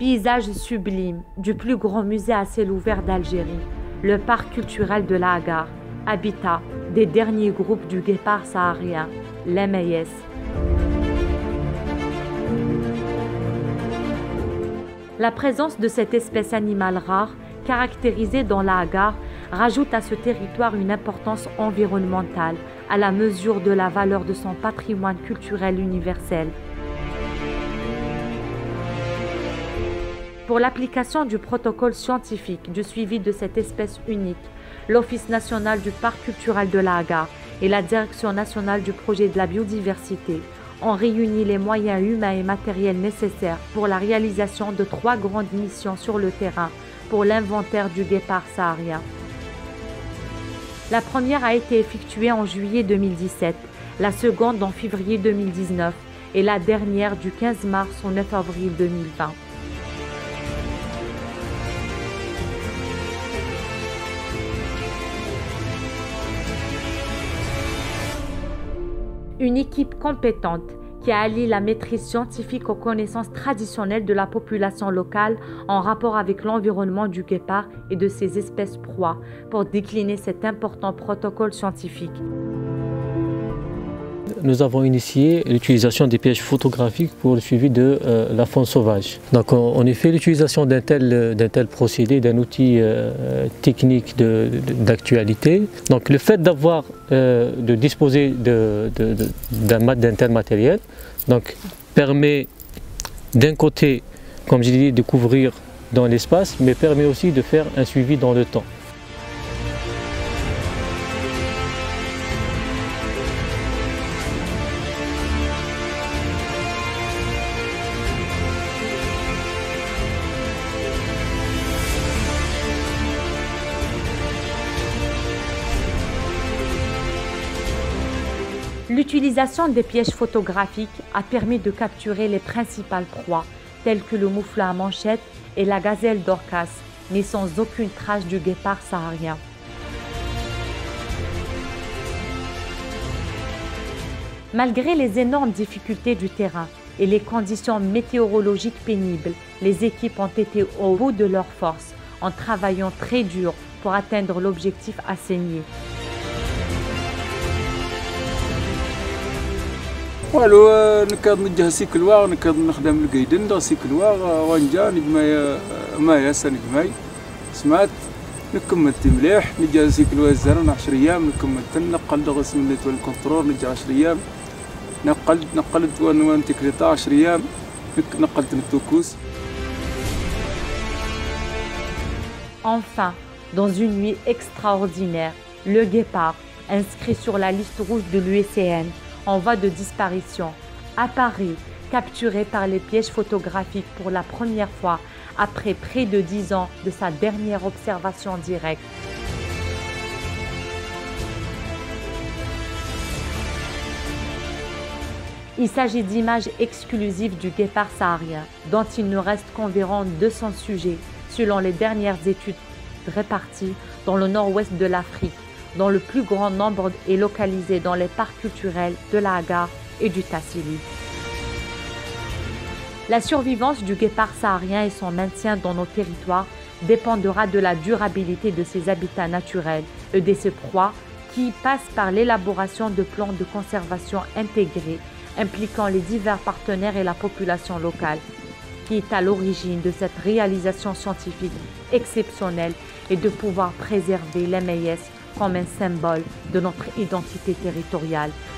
Paysage sublime du plus grand musée à ciel ouvert d'Algérie, le parc culturel de la Hagar, habitat des derniers groupes du guépard saharien, les Meyès. La présence de cette espèce animale rare, caractérisée dans la Hagar, rajoute à ce territoire une importance environnementale à la mesure de la valeur de son patrimoine culturel universel. Pour l'application du protocole scientifique du suivi de cette espèce unique, l'Office national du parc culturel de la Hagar et la Direction nationale du projet de la biodiversité ont réuni les moyens humains et matériels nécessaires pour la réalisation de 3 grandes missions sur le terrain pour l'inventaire du guépard saharien. La première a été effectuée en juillet 2017, la seconde en février 2019 et la dernière du 15 mars au 9 avril 2020. Une équipe compétente qui allie la maîtrise scientifique aux connaissances traditionnelles de la population locale en rapport avec l'environnement du guépard et de ses espèces proies pour décliner cet important protocole scientifique. Nous avons initié l'utilisation des pièges photographiques pour le suivi de la faune sauvage. Donc en effet, l'utilisation d'un tel procédé, d'un outil technique d'actualité. Donc le fait de disposer d'un tel matériel permet d'un côté, comme je dit, de couvrir dans l'espace, mais permet aussi de faire un suivi dans le temps. L'utilisation des pièges photographiques a permis de capturer les principales proies, telles que le mouflon à manchette et la gazelle d'Orcas, mais sans aucune trace du guépard saharien. Malgré les énormes difficultés du terrain et les conditions météorologiques pénibles, les équipes ont été au bout de leurs forces en travaillant très dur pour atteindre l'objectif assigné. والو نكاد نجه سيكلوا نكاد نخدم القيدن سيكلوا وانجا نجماي مايا سنجماي سمعت نكمل مليح نجا سيكلوا الزرن 10 ايام نكمل نقل دغس من الكونترول نجا 10 ايام نقلت وان تكريتا 10 ايام نقلت التوكوس. Enfin, dans une nuit extraordinaire, le guépard, inscrit sur la liste rouge de l'UICN, en voie de disparition, apparaît, capturé par les pièges photographiques pour la première fois après près de 10 ans de sa dernière observation directe. Il s'agit d'images exclusives du guépard saharien, dont il ne reste qu'environ 200 sujets, selon les dernières études réparties dans le nord-ouest de l'Afrique, dont le plus grand nombre est localisé dans les parcs culturels de la Hagar et du Tassili. La survivance du guépard saharien et son maintien dans nos territoires dépendra de la durabilité de ses habitats naturels et de ses proies qui passent par l'élaboration de plans de conservation intégrés impliquant les divers partenaires et la population locale, qui est à l'origine de cette réalisation scientifique exceptionnelle et de pouvoir préserver les Meyès comme un symbole de notre identité territoriale